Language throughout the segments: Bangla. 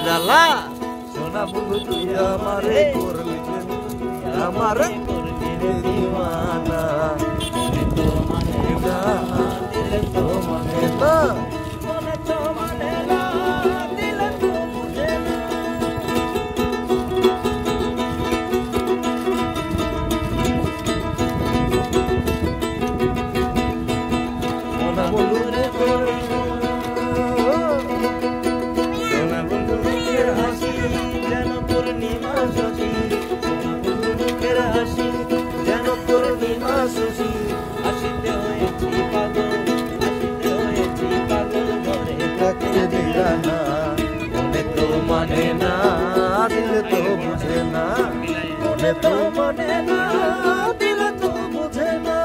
জ্বালা সোনা বন্ধু তুই আমারে করলি আমারে দিওয়ানা তো মানে না দিলে তো মানে না মনে তো মানে না দিলে তো বুঝে না সোনা বন্ধু রে সোনা বন্ধু মুখের হাসি যেন পূর্ণিমা শশী সোনা বন্ধু মুখের হাসি যেন পূর্ণিমা শশী হাসিতে হয়েছি পাগল ঘরে থাকতে দিলা না মনে তো মানে না দিলে তো বুঝে না মনে তো মানে না দিলে তো বুঝে না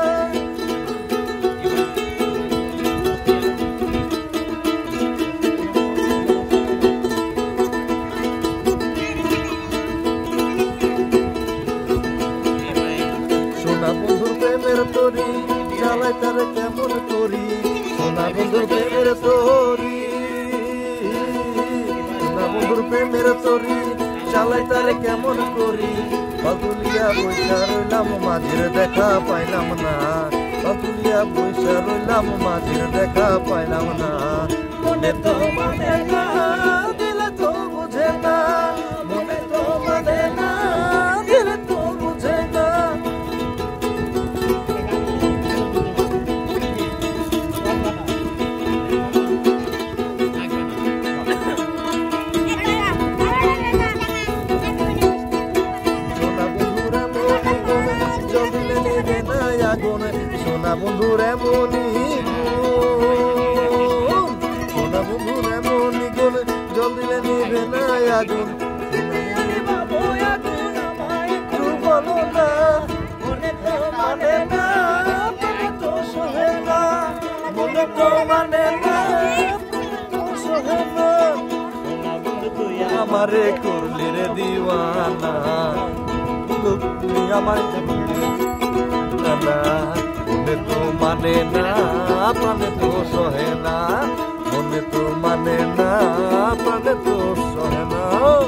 সোনা বন্ধুর প্রেমের তরি জ্বালাই তারে কেমন করি সোনা বন্ধুর প্রেমের তরি সোনা বন্ধুর প্রেমের তরি জ্বালাই তারে কেমন করি বাতুলিয়া বৈশা রইলাম মাঝের দেখা পাইলাম না বাতুলিয়া বৈশা রইলাম মাঝের দেখা পাইলাম না মনে তো মানে না দিলে তো বুঝে না মনে তো মানে না দিলে তো বুঝে না সোনা বন্ধুর এমনই সোনা বন্ধুর এমনই গুণ জল দিলে নিবে না আগুন বলো না মনে তো মানে না তো সহে না মনে তো মানে না সহে না সোনা বন্ধু তুই আমারে করলি রে দিওয়ানা তুই আমার মনে তো মানে না প্রাণে তো সহে না মনে তো মানে না প্রাণে তো সহে না।